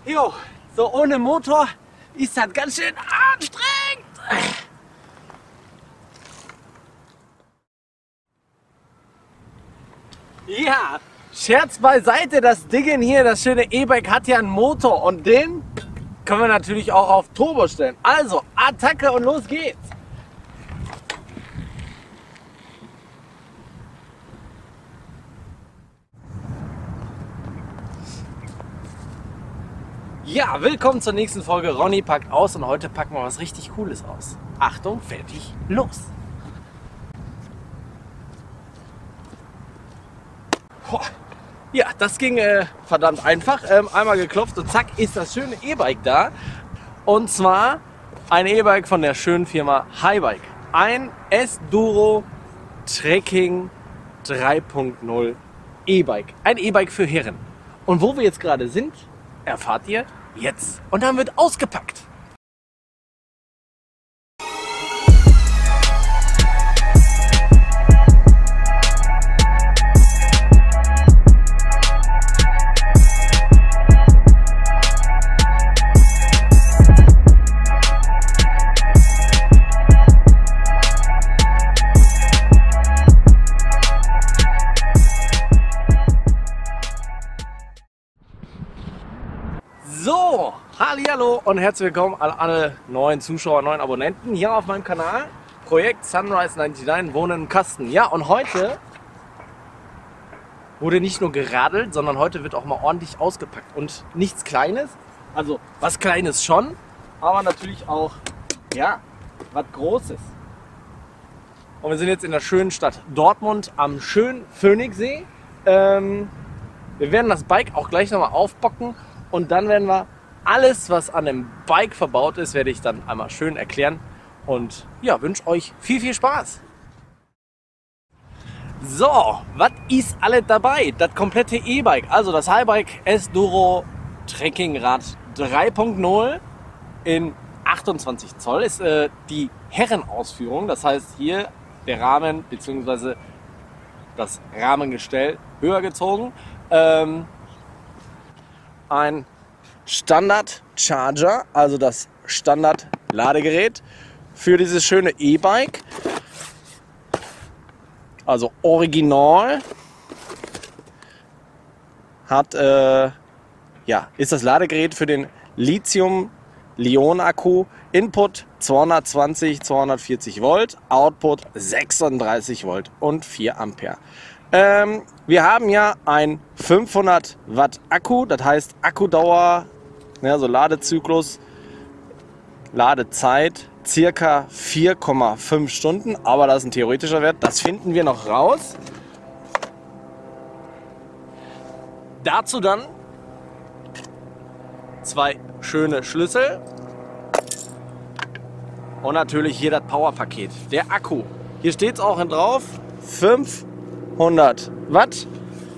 Jo, so ohne Motor ist das ganz schön anstrengend. Ja, Scherz beiseite, das Ding hier, das schöne E-Bike hat ja einen Motor und den können wir natürlich auch auf Turbo stellen. Also, Attacke und los geht's. Ja, willkommen zur nächsten Folge. Ronny packt aus und heute packen wir was richtig Cooles aus. Achtung, fertig, los! Ja, das ging verdammt einfach. Einmal geklopft und zack ist das schöne E-Bike da. Und zwar ein E-Bike von der schönen Firma Highbike. Ein S-Duro Trekking 3.0 E-Bike. Ein E-Bike für Herren. Und wo wir jetzt gerade sind, erfahrt ihr jetzt. Und dann wird ausgepackt. So, hallihallo und herzlich willkommen an alle neuen Zuschauer, neuen Abonnenten hier auf meinem Kanal. Projekt Sunrise 99, Wohnen im Kasten. Ja, und heute wurde nicht nur geradelt, sondern heute wird auch mal ordentlich ausgepackt. Und nichts Kleines, also was Kleines schon, aber natürlich auch, ja, was Großes. Und wir sind jetzt in der schönen Stadt Dortmund am schönen Phoenixsee. Wir werden das Bike auch gleich nochmal aufbocken. Und dann werden wir alles, was an dem Bike verbaut ist, werde ich dann einmal schön erklären. Und ja, wünsche euch viel Spaß. So, was ist alles dabei? Das komplette E-Bike, also das Highbike S-Duro Trekkingrad 3.0 in 28 Zoll ist die Herrenausführung. Das heißt hier der Rahmen bzw. das Rahmengestell höher gezogen. Ein Standard Charger, also das Standard Ladegerät für dieses schöne E-Bike. Also original hat ist das Ladegerät für den Lithium-Ionen-Akku. Input 220-240 Volt, Output 36 Volt und 4 Ampere. Wir haben ja ein 500 Watt Akku, das heißt Akkudauer, ja, so Ladezyklus, Ladezeit circa 4,5 Stunden, aber das ist ein theoretischer Wert, das finden wir noch raus. Dazu dann zwei schöne Schlüssel und natürlich hier das Powerpaket, der Akku. Hier steht es auch drauf, 500 Watt.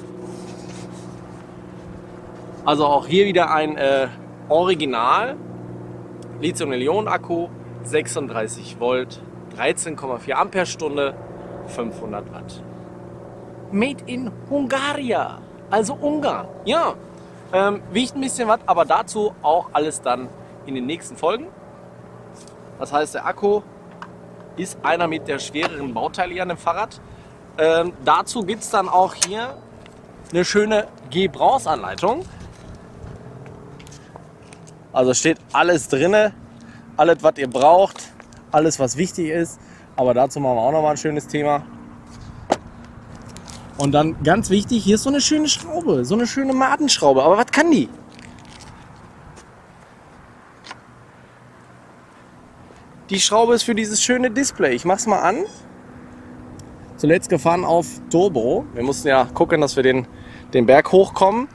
Also auch hier wieder ein Original Lithium-Ionen-Akku, 36 Volt, 13,4 Amperestunde, 500 Watt. Made in Hungaria, also Ungarn. Ja, wiegt ein bisschen was, aber dazu auch alles dann in den nächsten Folgen. Das heißt, der Akku ist einer mit der schwereren Bauteile hier an dem Fahrrad. Dazu gibt es dann auch hier eine schöne Gebrauchsanleitung. Also steht alles drin, alles was ihr braucht, alles was wichtig ist. Aber dazu machen wir auch noch mal ein schönes Thema. Und dann ganz wichtig, hier ist so eine schöne Schraube, so eine schöne Madenschraube. Aber was kann die? Die Schraube ist für dieses schöne Display. Ich mach's mal an. Zuletzt gefahren auf Turbo. Wir mussten ja gucken, dass wir den Berg hochkommen.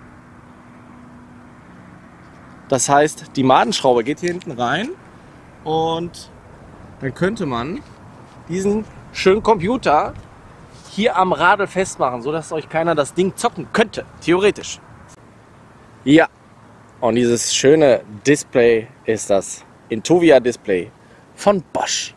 Das heißt, die Madenschraube geht hier hinten rein und dann könnte man diesen schönen Computer hier am Radl festmachen, sodass euch keiner das Ding zocken könnte, theoretisch. Ja, und dieses schöne Display ist das Intuvia Display von Bosch.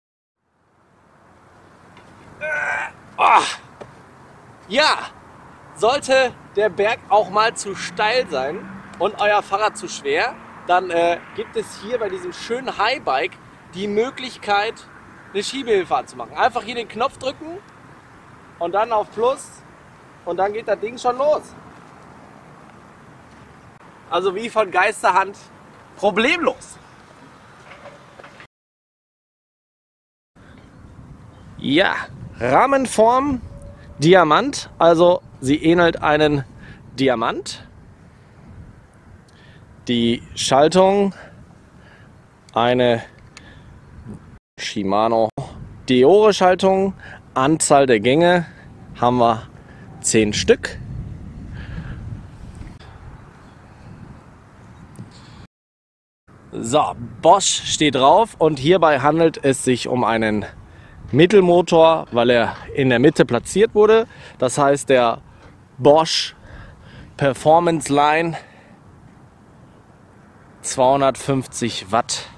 Ja, sollte der Berg auch mal zu steil sein und euer Fahrrad zu schwer, dann gibt es hier bei diesem schönen Highbike die Möglichkeit, eine Schiebehilfe anzumachen. Einfach hier den Knopf drücken und dann auf Plus und dann geht das Ding schon los. Also wie von Geisterhand, problemlos. Ja, Rahmenform Diamant, also sie ähnelt einen Diamant. Die Schaltung eine Shimano Deore Schaltung. Anzahl der Gänge haben wir 10 Stück. So, Bosch steht drauf und hierbei handelt es sich um einen Mittelmotor, weil er in der Mitte platziert wurde. Das heißt, der Bosch Performance Line 250 Watt,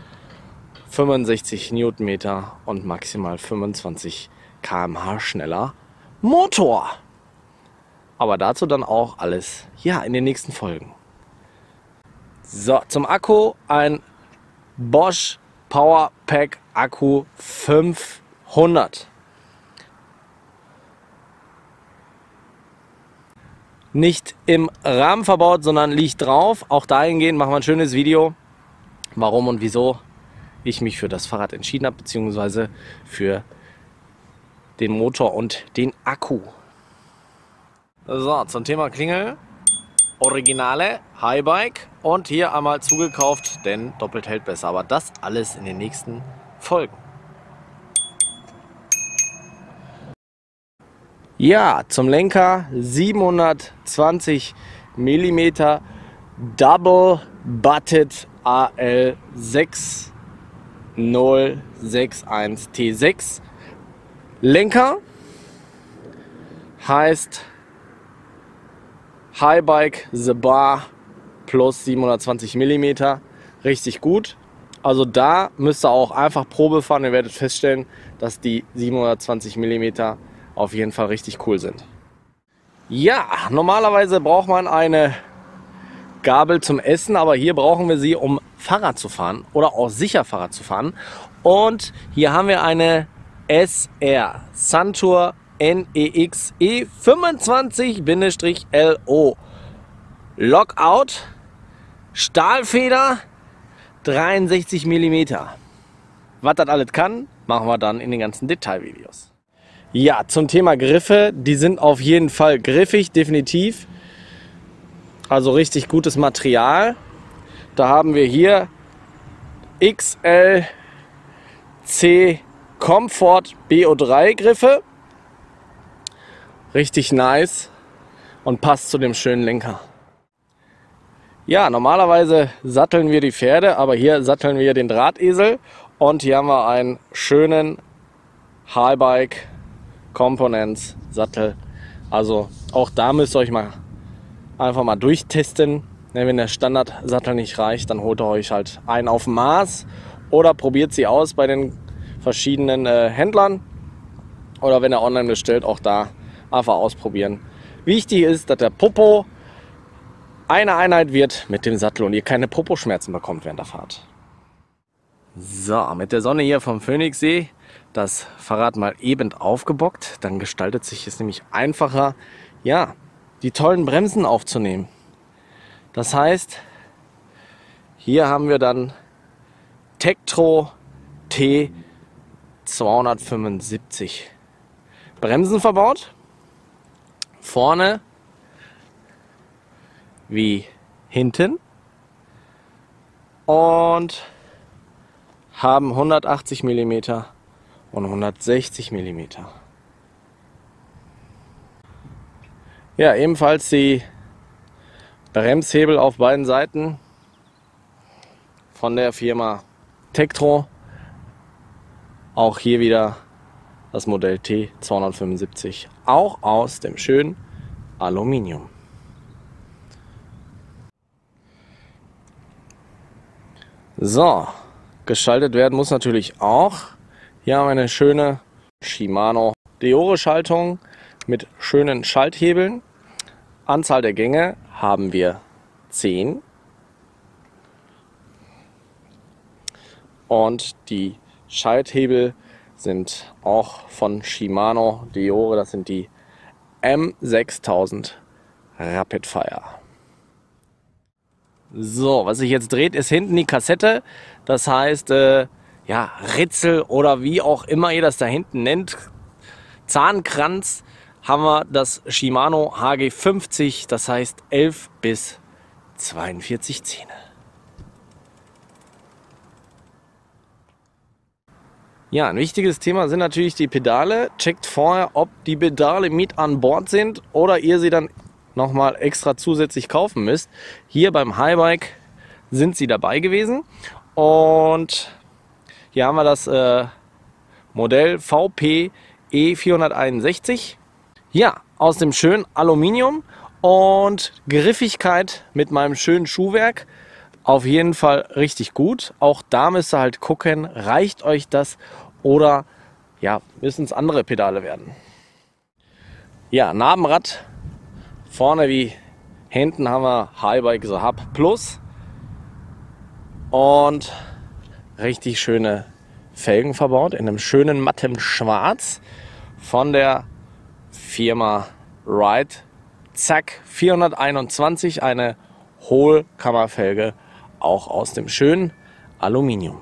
65 Newtonmeter und maximal 25 km/h schneller Motor. Aber dazu dann auch alles ja in den nächsten Folgen. So, zum Akku ein Bosch Powerpack Akku 500. Nicht im Rahmen verbaut, sondern liegt drauf. Auch dahingehend machen wir ein schönes Video, warum und wieso ich mich für das Fahrrad entschieden habe, beziehungsweise für den Motor und den Akku. So, zum Thema Klingel. Originale Highbike und hier einmal zugekauft, denn doppelt hält besser. Aber das alles in den nächsten Folgen. Ja, zum Lenker 720 mm Double Butted AL 6061 T6. Lenker heißt Highbike The Bar plus 720 mm. Richtig gut. Also da müsst ihr auch einfach Probe fahren. Ihr werdet feststellen, dass die 720 mm auf jeden Fall richtig cool sind. Ja, normalerweise braucht man eine Gabel zum Essen, aber hier brauchen wir sie, um Fahrrad zu fahren oder auch sicher Fahrrad zu fahren. Und hier haben wir eine SR Suntour NEX E25-LO Lockout Stahlfeder 63 mm. Was das alles kann, machen wir dann in den ganzen Detailvideos. Ja, zum Thema Griffe, die sind auf jeden Fall griffig, definitiv. Also richtig gutes Material. Da haben wir hier XLC Comfort BO3 Griffe. Richtig nice und passt zu dem schönen Lenker. Ja, normalerweise satteln wir die Pferde, aber hier satteln wir den Drahtesel. Und hier haben wir einen schönen Highbike Components Sattel. Also auch da müsst ihr euch einfach mal durchtesten. Wenn der Standardsattel nicht reicht, dann holt ihr euch halt einen auf Maß oder probiert sie aus bei den verschiedenen Händlern. Oder wenn ihr online bestellt, auch da einfach ausprobieren. Wichtig ist, dass der Popo eine Einheit wird mit dem Sattel und ihr keine Popo-Schmerzen bekommt während der Fahrt. So, mit der Sonne hier vom Phoenixsee das Fahrrad mal eben aufgebockt. Dann gestaltet sich es nämlich einfacher, ja, die tollen Bremsen aufzunehmen. Das heißt, hier haben wir dann Tektro T275 Bremsen verbaut. Vorne wie hinten. Und haben 180 mm und 160 mm. Ja, ebenfalls die Bremshebel auf beiden Seiten von der Firma Tektro. Auch hier wieder das Modell T275, auch aus dem schönen Aluminium. So, geschaltet werden muss natürlich auch. Hier haben wir eine schöne Shimano Deore Schaltung mit schönen Schalthebeln. Anzahl der Gänge haben wir 10. Und die Schalthebel sind auch von Shimano Deore. Das sind die M6000 Rapid Fire. So, was sich jetzt dreht, ist hinten die Kassette. Das heißt, ja, Ritzel oder wie auch immer ihr das da hinten nennt, Zahnkranz, haben wir das Shimano HG50, das heißt 11 bis 42 Zähne. Ja, ein wichtiges Thema sind natürlich die Pedale. Checkt vorher, ob die Pedale mit an Bord sind oder ihr sie dann nochmal extra zusätzlich kaufen müsst. Hier beim Highbike sind sie dabei gewesen. Und hier haben wir das Modell VP E461. Ja, aus dem schönen Aluminium und Griffigkeit mit meinem schönen Schuhwerk. Auf jeden Fall richtig gut. Auch da müsst ihr halt gucken, reicht euch das oder ja, müssen es andere Pedale werden. Ja, Narbenrad. Vorne wie hinten haben wir Highbike The Hub Plus. Und richtig schöne Felgen verbaut in einem schönen matten Schwarz von der Firma Ride. Zack, 421, eine Hohlkammerfelge, auch aus dem schönen Aluminium.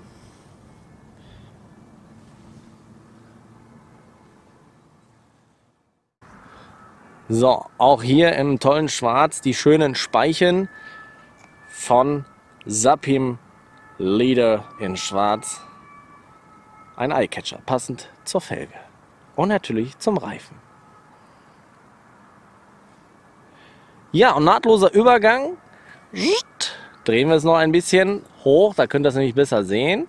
So, auch hier im tollen Schwarz die schönen Speichen von Sapim Leader in Schwarz. Ein Eyecatcher, passend zur Felge und natürlich zum Reifen. Ja, und nahtloser Übergang. Drehen wir es noch ein bisschen hoch, da könnt ihr es nämlich besser sehen.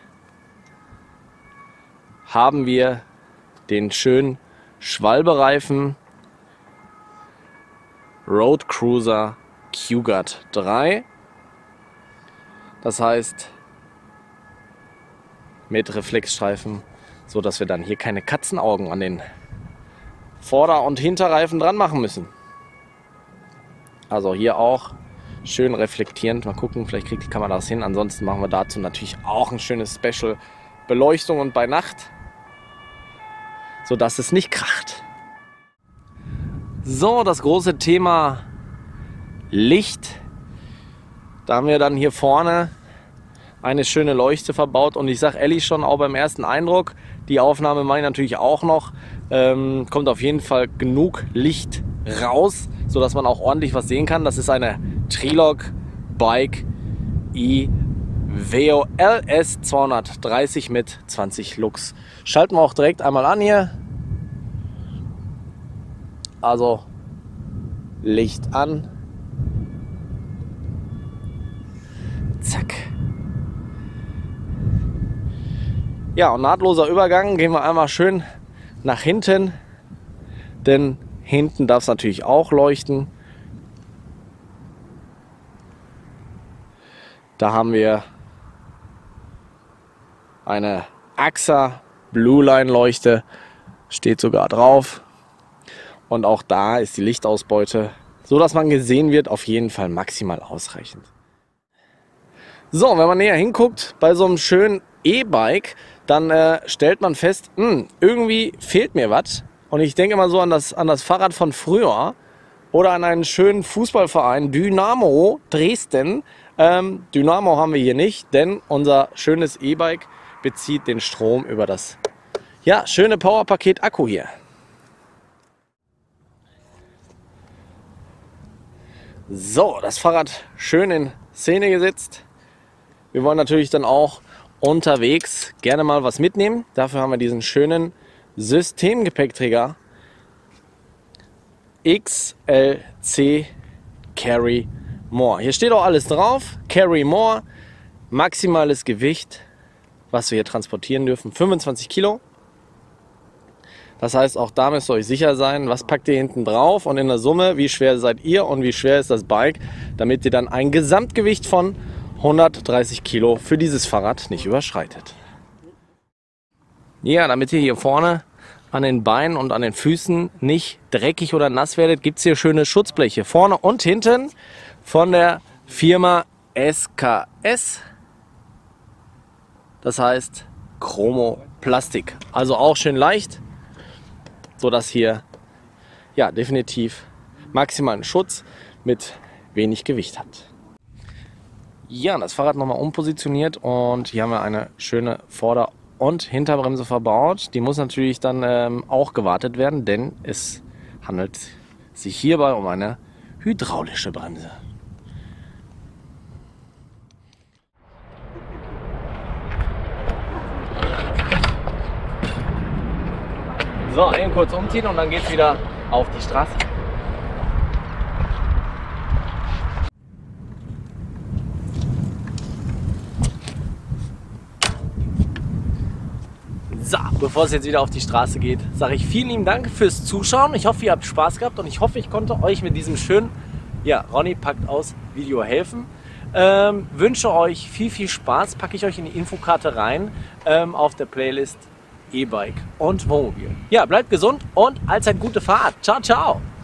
Haben wir den schönen Schwalbereifen Road Cruiser Q-Guard 3. Das heißt mit Reflexstreifen, so dass wir dann hier keine Katzenaugen an den Vorder- und Hinterreifen dran machen müssen. Also hier auch schön reflektierend. Mal gucken, vielleicht kriegt die Kamera das hin. Ansonsten machen wir dazu natürlich auch ein schönes Special Beleuchtung und bei Nacht, so dass es nicht kracht. So, das große Thema Licht. Da haben wir dann hier vorne eine schöne Leuchte verbaut und ich sage ehrlich schon, auch beim ersten Eindruck, die Aufnahme mache ich natürlich auch noch, kommt auf jeden Fall genug Licht raus, so dass man auch ordentlich was sehen kann. Das ist eine Trilog Bike i-Veo LS 230 mit 20 Lux. Schalten wir auch direkt einmal an hier. Also Licht an. Zack. Ja, und nahtloser Übergang, gehen wir einmal schön nach hinten, denn hinten darf es natürlich auch leuchten. Da haben wir eine AXA Blue Line Leuchte, steht sogar drauf. Und auch da ist die Lichtausbeute, so dass man gesehen wird, auf jeden Fall maximal ausreichend. So, wenn man näher hinguckt bei so einem schönen E-Bike, dann stellt man fest, irgendwie fehlt mir was. Und ich denke mal so an das Fahrrad von früher oder an einen schönen Fußballverein, Dynamo Dresden. Dynamo haben wir hier nicht, denn unser schönes E-Bike bezieht den Strom über das schöne Powerpaket Akku hier. So, das Fahrrad schön in Szene gesetzt. Wir wollen natürlich dann auch unterwegs gerne mal was mitnehmen. Dafür haben wir diesen schönen Systemgepäckträger XLC Carry More. Hier steht auch alles drauf. Carry More, maximales Gewicht, was wir hier transportieren dürfen, 25 Kilo. Das heißt, auch da müsst ihr euch sicher sein, was packt ihr hinten drauf und in der Summe, wie schwer seid ihr und wie schwer ist das Bike, damit ihr dann ein Gesamtgewicht von 130 Kilo für dieses Fahrrad nicht überschreitet. Ja, damit ihr hier vorne an den Beinen und an den Füßen nicht dreckig oder nass werdet, gibt es hier schöne Schutzbleche vorne und hinten von der Firma SKS. Das heißt Chromo-Plastik. Also auch schön leicht, sodass hier ja definitiv maximalen Schutz mit wenig Gewicht hat. Ja, das Fahrrad nochmal umpositioniert und hier haben wir eine schöne Vorder- und Hinterbremse verbaut. Die muss natürlich dann auch gewartet werden, denn es handelt sich hierbei um eine hydraulische Bremse. So, eben kurz umziehen und dann geht es wieder auf die Straße. So, bevor es jetzt wieder auf die Straße geht, sage ich vielen lieben Dank fürs Zuschauen. Ich hoffe, ihr habt Spaß gehabt und ich hoffe, ich konnte euch mit diesem schönen Ronny packt aus Video helfen. Wünsche euch viel Spaß, packe ich euch in die Infokarte rein auf der Playlist E-Bike und Wohnmobil. Ja, bleibt gesund und allzeit gute Fahrt. Ciao, ciao!